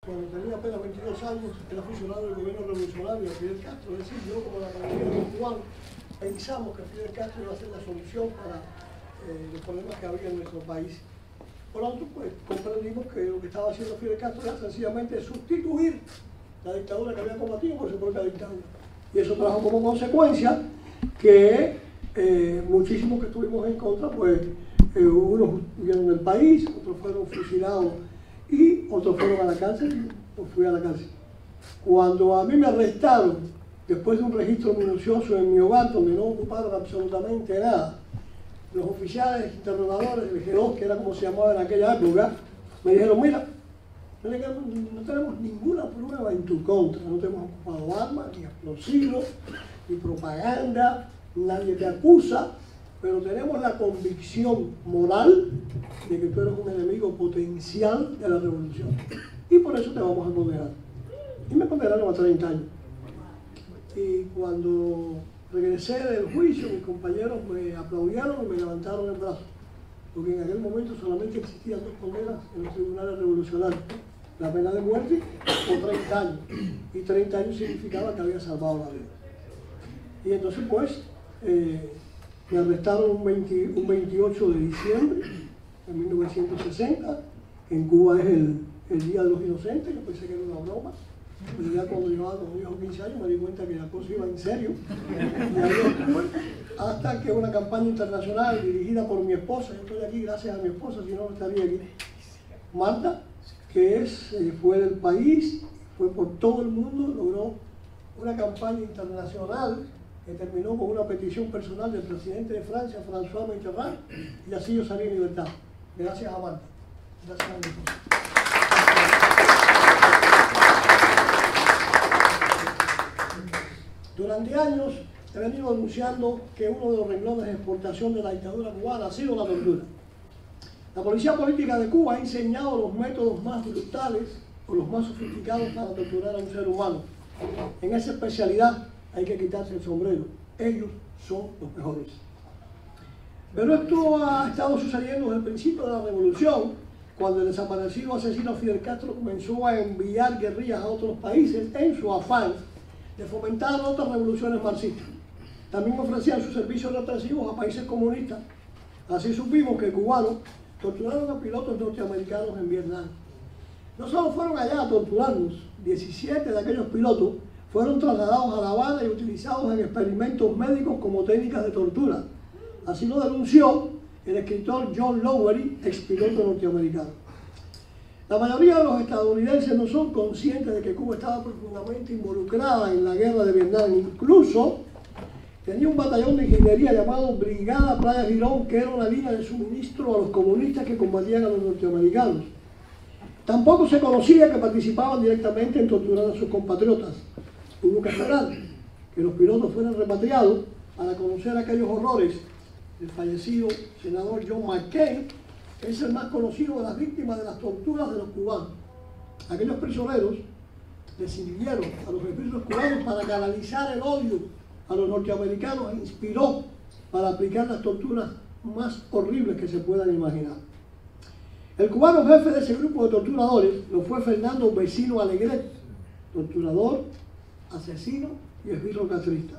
cuando tenía apenas 22 años, era funcionario del gobierno revolucionario de Fidel Castro. Es decir, yo como la mayoría de los cubanos pensamos que Fidel Castro iba a ser la solución para los problemas que había en nuestro país. Por lo tanto, pues comprendimos que lo que estaba haciendo Fidel Castro era sencillamente sustituir la dictadura que había combatido por su propia dictadura. Y eso trajo como consecuencia que muchísimos que estuvimos en contra, pues unos huyeron del país, otros fueron fusilados y otros fueron a la cárcel, o fui a la cárcel. Cuando a mí me arrestaron, después de un registro minucioso en mi hogar, donde no ocuparon absolutamente nada, los oficiales interrogadores del G2, que era como se llamaba en aquella época, me dijeron, mira, no tenemos ninguna prueba en tu contra, no te hemos ocupado armas, ni explosivos, ni propaganda, nadie te acusa, pero tenemos la convicción moral de que tú eres un enemigo potencial de la revolución y por eso te vamos a condenar. Y me condenaron a 30 años. Y cuando regresé del juicio, mis compañeros me aplaudieron y me levantaron el brazo, porque en aquel momento solamente existían dos condenas en los tribunales revolucionarios: la pena de muerte o 30 años. Y 30 años significaba que había salvado la vida. Y entonces pues me arrestaron un 28 de diciembre de 1960. En Cuba es el Día de los Inocentes. Yo pensé que era una broma, pero ya cuando llevaba los 10 o 15 años me di cuenta que la cosa iba en serio. Y ahí estuve, hasta que una campaña internacional dirigida por mi esposa, yo estoy aquí gracias a mi esposa, si no estaría aquí, Marta, que fue del país, fue por todo el mundo, logró una campaña internacional que terminó con una petición personal del presidente de Francia, François Mitterrand, y así yo salí en libertad. Gracias a Marta. Gracias a mi esposa. Durante años he venido denunciando que uno de los renglones de exportación de la dictadura cubana ha sido la tortura. La policía política de Cuba ha enseñado los métodos más brutales o los más sofisticados para torturar a un ser humano. En esa especialidad hay que quitarse el sombrero. Ellos son los mejores. Pero esto ha estado sucediendo desde el principio de la revolución, cuando el desaparecido asesino Fidel Castro comenzó a enviar guerrillas a otros países en su afán de fomentar otras revoluciones marxistas. También ofrecían sus servicios represivos a países comunistas. Así supimos que cubanos torturaron a pilotos norteamericanos en Vietnam. No solo fueron allá a torturarnos, 17 de aquellos pilotos fueron trasladados a La Habana y utilizados en experimentos médicos como técnicas de tortura. Así lo denunció el escritor John Lowery, expiloto norteamericano. La mayoría de los estadounidenses no son conscientes de que Cuba estaba profundamente involucrada en la guerra de Vietnam. Incluso tenía un batallón de ingeniería llamado Brigada Playa Girón, que era una línea de suministro a los comunistas que combatían a los norteamericanos. Tampoco se conocía que participaban directamente en torturar a sus compatriotas. Hubo que esperar que los pilotos fueran repatriados para conocer aquellos horrores del fallecido senador John McCain, que es el más conocido de las víctimas de las torturas de los cubanos. Aquellos prisioneros les sirvieron a los ejércitos cubanos para canalizar el odio a los norteamericanos e inspiró para aplicar las torturas más horribles que se puedan imaginar. El cubano jefe de ese grupo de torturadores lo fue Fernando Vecino Alegret, torturador, asesino y esbirro castrista.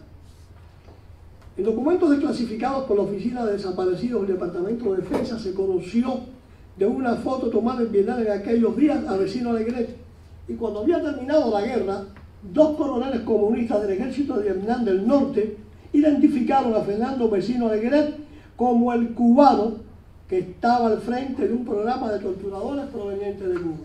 En documentos desclasificados por la Oficina de Desaparecidos del Departamento de Defensa se conoció de una foto tomada en Vietnam en aquellos días a Vecino Alegret. Y cuando había terminado la guerra, dos coroneles comunistas del ejército de Vietnam del Norte identificaron a Fernando Vecino Alegret como el cubano que estaba al frente de un programa de torturadores provenientes de Cuba.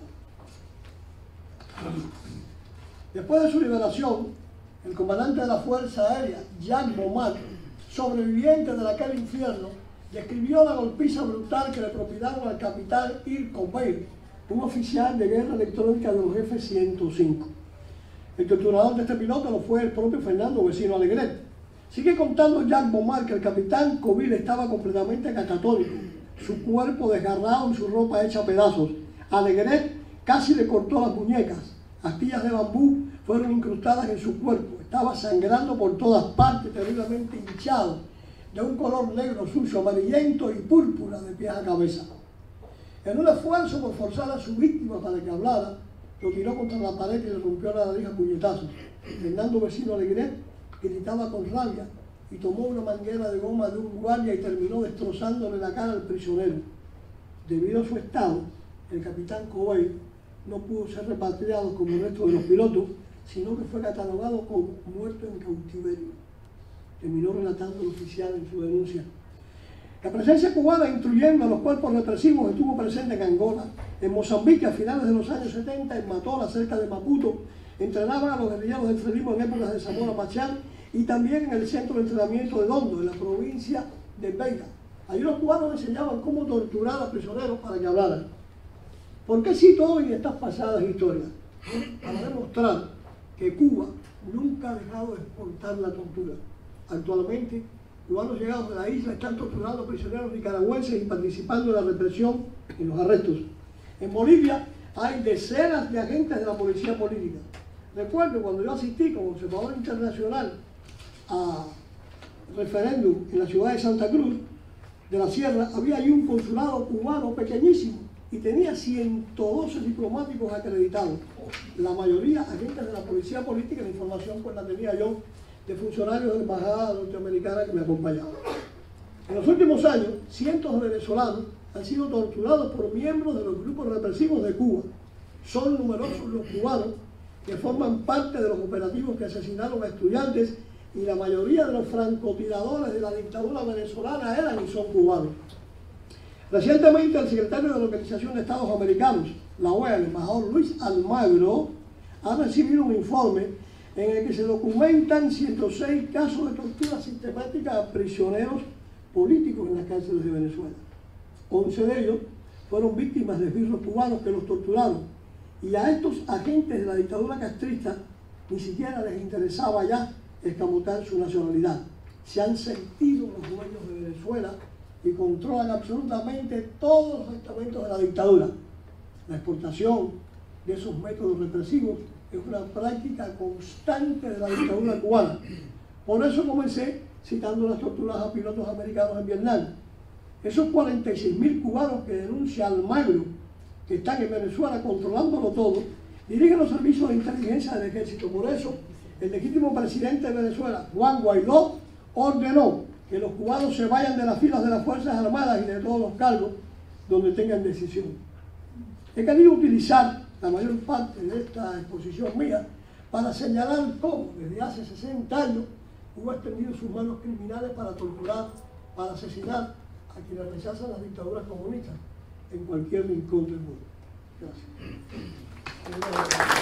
Después de su liberación, el comandante de la Fuerza Aérea, Jack Beaumont, sobreviviente de aquel infierno, describió la golpiza brutal que le propinaron al capitán Ir Cobain, un oficial de guerra electrónica de los F-105. El torturador de este piloto lo fue el propio Fernando Vecino Alegret. Sigue contando Jack Beaumont que el capitán Cobain estaba completamente catatónico, su cuerpo desgarrado y su ropa hecha a pedazos. Alegret casi le cortó las muñecas. Astillas de bambú fueron incrustadas en su cuerpo. Estaba sangrando por todas partes, terriblemente hinchado, de un color negro, sucio, amarillento y púrpura de pies a cabeza. En un esfuerzo por forzar a su víctima para que hablara, lo tiró contra la pared y le rompió la nariz a puñetazos. Fernando Vecino Alegret gritaba con rabia y tomó una manguera de goma de un guardia y terminó destrozándole la cara al prisionero. Debido a su estado, el capitán Covey no pudo ser repatriado como el resto de los pilotos, sino que fue catalogado como muerto en cautiverio. Terminó relatando el oficial en su denuncia. La presencia cubana, incluyendo a los cuerpos represivos, estuvo presente en Angola, en Mozambique a finales de los años 70, en Matola, cerca de Maputo. Entrenaban a los guerrilleros del Frelimo en épocas de Zamora Machel y también en el centro de entrenamiento de Dondo, en la provincia de Beira. Allí los cubanos enseñaban cómo torturar a prisioneros para que hablaran. ¿Por qué cito hoy estas pasadas historias? Para demostrar que Cuba nunca ha dejado de exportar la tortura. Actualmente, cubanos llegados de la isla están torturando a prisioneros nicaragüenses y participando en la represión en los arrestos. En Bolivia hay decenas de agentes de la policía política. Recuerdo cuando yo asistí como observador internacional a referéndum en la ciudad de Santa Cruz de la Sierra, había allí un consulado cubano pequeñísimo y tenía 112 diplomáticos acreditados, la mayoría agentes de la policía política. La información pues la tenía yo de funcionarios de la embajada norteamericana que me acompañaban. En los últimos años, cientos de venezolanos han sido torturados por miembros de los grupos represivos de Cuba. Son numerosos los cubanos que forman parte de los operativos que asesinaron a estudiantes, y la mayoría de los francotiradores de la dictadura venezolana eran y son cubanos. Recientemente el secretario de la Organización de Estados Americanos, la OEA, el embajador Luis Almagro, ha recibido un informe en el que se documentan 106 casos de tortura sistemática a prisioneros políticos en las cárceles de Venezuela. 11 de ellos fueron víctimas de esbirros cubanos que los torturaron, y a estos agentes de la dictadura castrista ni siquiera les interesaba ya escamotar su nacionalidad. Se han sentido los dueños de Venezuela y controlan absolutamente todos los estamentos de la dictadura. La exportación de esos métodos represivos es una práctica constante de la dictadura cubana. Por eso comencé citando las torturas a pilotos americanos en Vietnam. Esos 46.000 cubanos que denuncia Almagro, que están en Venezuela controlándolo todo, dirigen los servicios de inteligencia del ejército. Por eso, el legítimo presidente de Venezuela, Juan Guaidó, ordenó que los cubanos se vayan de las filas de las Fuerzas Armadas y de todos los cargos donde tengan decisión. He querido utilizar la mayor parte de esta exposición mía para señalar cómo desde hace 60 años Cuba ha extendido sus manos criminales para torturar, para asesinar a quienes rechazan las dictaduras comunistas en cualquier rincón del mundo. Gracias.